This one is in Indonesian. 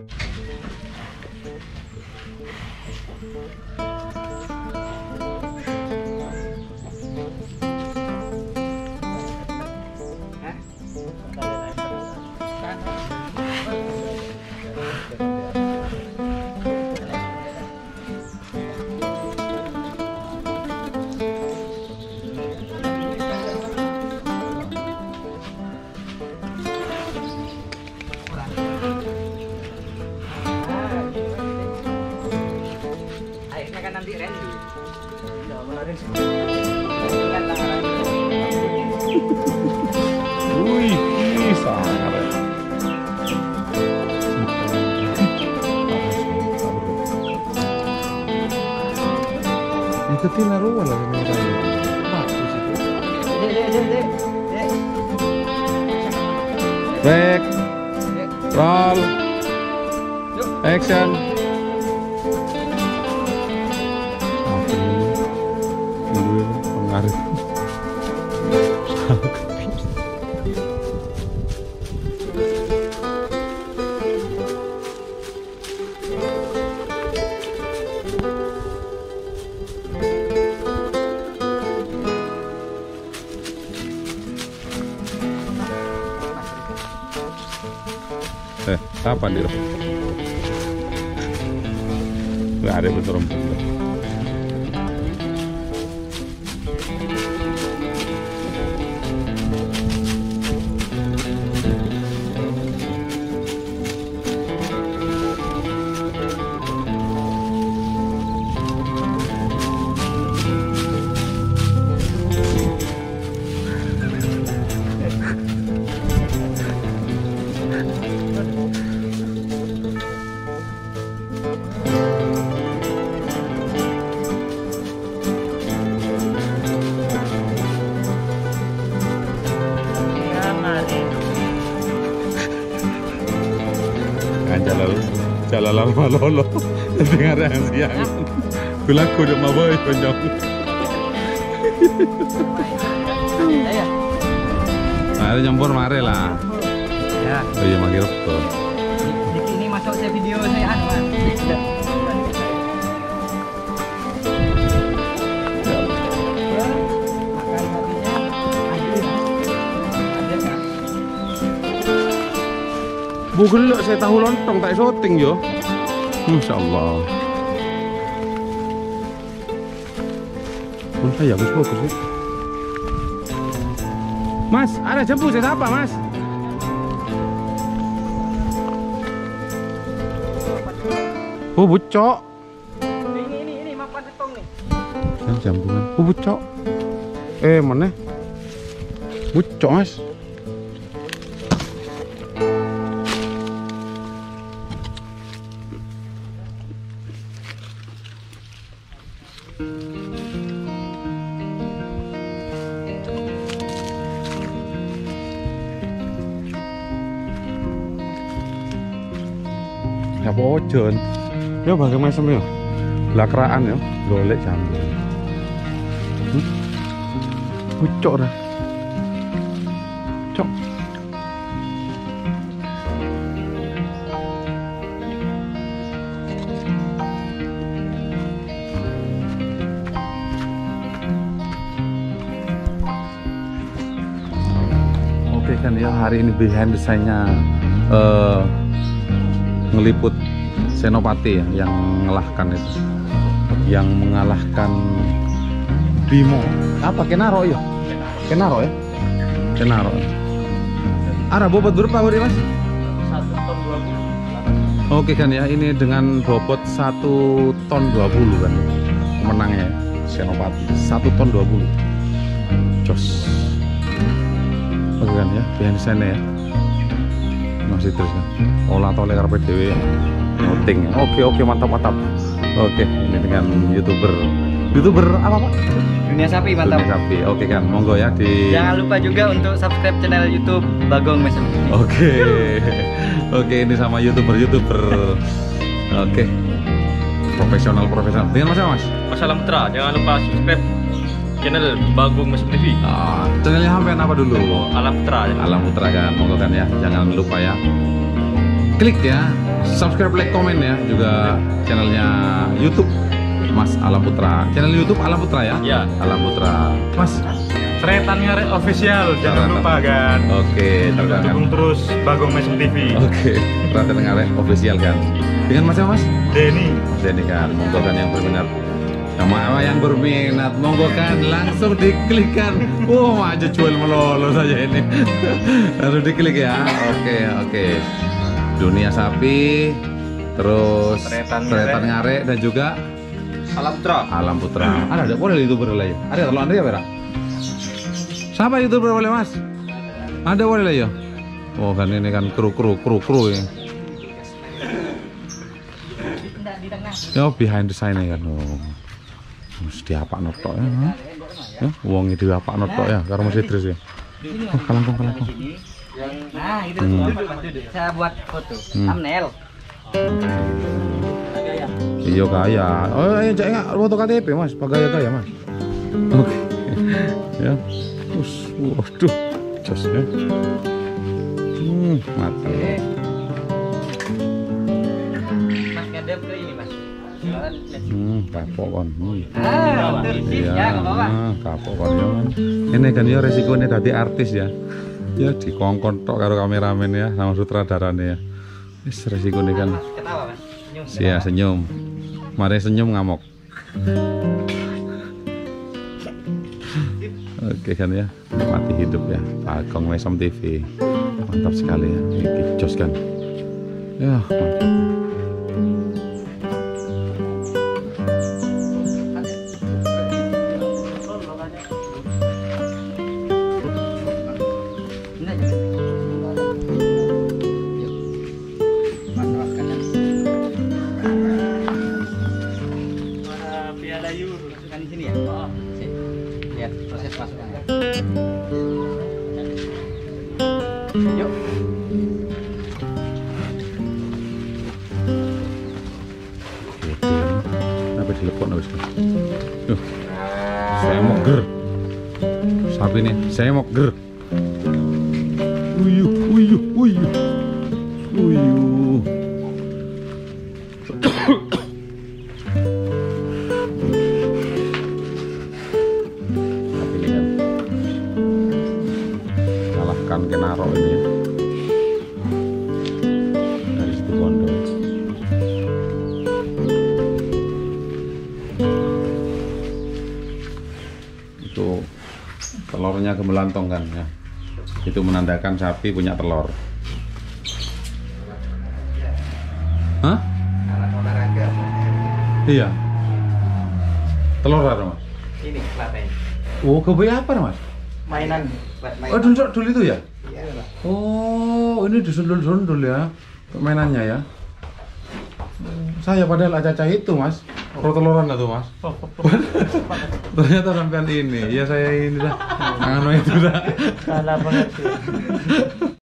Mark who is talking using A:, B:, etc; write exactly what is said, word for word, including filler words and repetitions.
A: Nanti Randy. Ya, menarik.
B: Wih, ini sangat. Itu tina ruang lah ini kayu. Bagus itu.
A: Dek, dek, dek, dek.
B: Back. Roll. Action. Pengaruh. Eh, apa nih? Nggak ada betul rumput. Jalal Jalal Malolo dengar yang siang kulaku udah mau boy panjang ada nyampur mare lah
A: ya
B: oh iya manggil betul
A: di sini masuk saya video saya anu Mas.
B: Bukan lo saya tahu lontong tak syuting yo. Masya Allah. Pun saya bagus bagus ya. Mas, ada jemput saya siapa Mas? Oh bucok.
A: Ini ini ini makan setong nih.
B: Yang jambuan. Oh bucok. Eh mana? Bucok Mas. Ya bojon. Ya bagaimana macam ya? Lakraan ya, golek jambu. Hmm? Pucuk dah. Cok. Oke kan ya, hari ini behind desainnya uh, ngeliput Senopati ya, yang mengalahkan itu, yang mengalahkan Bimo. Apa Kenaro ya? Kenaro ya? Kenaro. Ada bobot berapa hari Mas?
A: satu ton dua puluh.
B: Oke kan ya, ini dengan bobot satu ton dua puluh kan pemenangnya Senopati, satu ton dua puluh. Jos. Oke kan ya, behind desainnya ya. Masih terus kan. Olah toleh karpet dewe noting. Oke oke mantap mantap. Oke, ini dengan youtuber youtuber apa Pak?
A: Dunia Sapi mantap.
B: Dunia Sapi. Oke kan, monggo ya di.
A: Jangan lupa juga untuk subscribe channel YouTube Bagong Mesem.
B: Oke oke, ini sama youtuber youtuber. Oke, profesional profesional. Dengan Mas Mas?
C: Mas Alam Putra, jangan lupa subscribe channel Bagong Mesem T V.
B: Ah, channelnya sampean apa dulu?
C: Alam Putra.
B: Alam Putra kan, monggo kan ya, jangan lupa ya. Klik ya subscribe, like, komen ya. Juga channelnya YouTube Mas Alam Putra. Channel YouTube Alam Putra ya?
C: Ya.
B: Alam Putra. Mas.
D: Tretan Ngarek official, jangan
B: Tretan.
D: lupa kan.
B: Oke,
D: Juga
B: tergangan.
D: dukung terus Bagong Mesem T V.
B: Oke, Tretan Ngarek official kan. Dengan Mas siapa, Mas?
D: Denny.
B: Mas Denny kan. Monggo kan yang berminat. Sama yang berminat, monggo kan langsung diklik kan. Wow, aja jual melolo saja ini. Harus diklik ya. Oke, oke. Dunia sapi, terus
D: Tretan
B: Tretan
D: Ngarek.
B: Ngarek dan juga
C: Alam Putra.
B: Alam Putra. Ada ada boleh youtuber lah ya. Ada kalau Anda ya, Vera? Siapa youtuber boleh, Mas? Ada boleh lah ya. Oh, kan ini kan kru kru kru kru ya. Ya behind the scene kan. Oh. Mesti apa notok ya? Ha? Ya, uangnya di apa notok ya? Karo Mas Idris ya. Oh, kalangkung kalangkung.
A: Nah, itu
B: Hmm.
A: tuh. Saya buat foto.
B: Hmm.
A: Thumbnail.
B: Iya kaya. Oh, ayo cek enggak foto K T P, Mas. Pagaya kaya, Mas. Oke. Ya. Us, waduh. Jos ya. Hmm, mati.
A: Mas ngadep ke ini, Mas. Jualan, lihat.
B: Hmm, kapok kon. Hmm.
A: Ah, betul sih.
B: Iya,
A: Ya, enggak apa-apa.
B: ah, kapok kon ya kan. Ini kan ya resikonya tadi artis ya. Ya dikongkon tok karo kameramen ya sama sutradaranya ya. Wis resikonya kan.
A: Mas ketawa, Mas. Senyum.
B: Sia senyum. Mari senyum ngamuk. Oke kan ya, mati hidup ya. Bagong Mesem T V. Mantap sekali ya. Ini jos kan. Ya, mantap.
A: Ini aja. Yuk. Mas, mas, kanan.
D: Piala Euro.
A: Masukkan di sini ya? Sini. Lihat proses masuknya. Yuk.
B: Kenapa dilepon habis? Duh. Saya mau ger. Sapi nih, saya mau ger. Uyuh, uyuh, uyuh. Uyuh. Sapi ini kan kalahkan Kenaro ini ya. Dari situ Bondo. Itu telurnya gemelantong kan ya. Itu menandakan sapi punya telur. Hah?
A: Olahraga.
B: Iya. Telur apa, Mas?
A: Ini klaten.
B: Oh, kebaya apa, Mas?
A: Mainan buat main.
B: Oh, dulu dulu itu ya?
A: Iya, Mas.
B: Oh, ini disundul-sundul ya permainannya ya. Saya padahal acaca itu, Mas. Perteloran lah tuh, Mas. Ternyata sampean ini. Ya saya ini dah. Anu itu dah.
D: Salah banget sih.